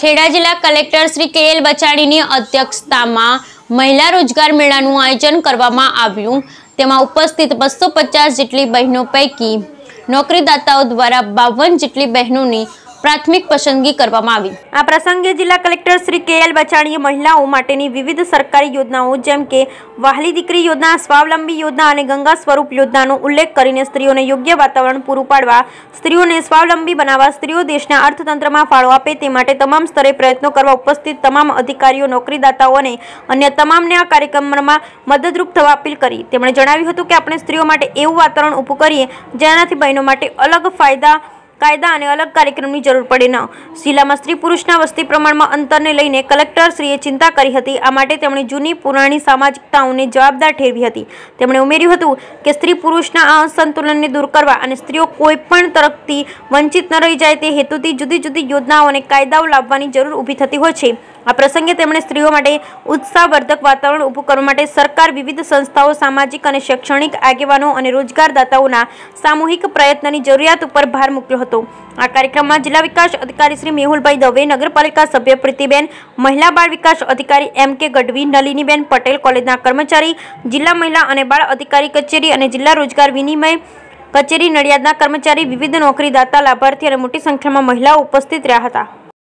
ખેડા જિલ્લા કલેક્ટર શ્રી કે.એલ. બચાણીની અધ્યક્ષતામાં મહિલા રોજગાર મેળાનું આયોજન કરવામાં આવ્યું। તેમાં ઉપસ્થિત 250 જેટલી બહેનો પૈકી નોકરીદાતાઓ દ્વારા 52 જેટલી બહેનોની પ્રાથમિક પસંદગી કરવામાં આવી। આ પ્રસંગે જિલ્લા કલેક્ટર શ્રી કે.એલ. બચાણીએ મહિલાઓ માટેની વિવિધ સરકારી યોજનાઓ જેમ કે વહાલી દીકરી યોજના, સ્વાવલંબી યોજના અને ગંગા સ્વરૂપ યોજનાનો ઉલ્લેખ કરીને સ્ત્રીઓને યોગ્ય વાતાવરણ પૂરું પાડવા, સ્ત્રીઓને સ્વાવલંબી બનાવવા, સ્ત્રીઓ દેશના અર્થતંત્રમાં ફાળો આપે તે માટે તમામ સ્તરે પ્રયત્નો કરવા ઉપસ્થિત તમામ અધિકારીઓ, નોકરીદાતાઓ અને અન્ય તમામને આ કાર્યક્રમમાં મદદરૂપ થવા અપીલ કરી। તેમણે જણાવ્યું હતું કે આપણે સ્ત્રીઓ માટે એવું વાતાવરણ ઊભું કરીએ જેનાથી બહેનો માટે અલગ કાયદા અને અલગ કાર્યક્રમની જરૂર પડે ન। જિલ્લામાં સ્ત્રી પુરુષના વસ્તી પ્રમાણમાં અંતરને લઈને કલેક્ટરશ્રીએ ચિંતા કરી હતી। આ માટે તેમણે જૂની પુરાણી સામાજિકતાઓને જવાબદાર ઠેરવી હતી। તેમણે ઉમેર્યું હતું કે સ્ત્રી પુરુષના આ અસંતુલનને દૂર કરવા અને સ્ત્રીઓ કોઈ પણ તરફથી વંચિત ન રહી જાય તે હેતુથી જુદી જુદી યોજનાઓ અને કાયદાઓ લાવવાની જરૂર ઊભી થતી હોય છે। આ પ્રસંગે તેમણે સ્ત્રીઓ માટે ઉત્સાહવર્ધક વાતાવરણ ઊભું કરવા માટે સરકાર, વિવિધ સંસ્થાઓ, સામાજિક અને શૈક્ષણિક આગેવાનો અને રોજગારદાતાઓના સામૂહિક પ્રયત્નની જરૂરિયાત ઉપર ભાર મૂક્યો હતો। આ કાર્યક્રમમાં જિલ્લા વિકાસ અધિકારી શ્રી મેહુલભાઈ દવે, નગરપાલિકા સભ્ય પ્રીતિબેન, મહિલા બાળ વિકાસ અધિકારી M.K. ગઢવી, નલિનીબેન પટેલ, કોલેજના કર્મચારી, જિલ્લા મહિલા અને બાળ અધિકારી કચેરી અને જિલ્લા રોજગાર વિનિમય કચેરી નડિયાદના કર્મચારી, વિવિધ નોકરીદાતા, લાભાર્થી અને મોટી સંખ્યામાં મહિલાઓ ઉપસ્થિત રહ્યા હતા।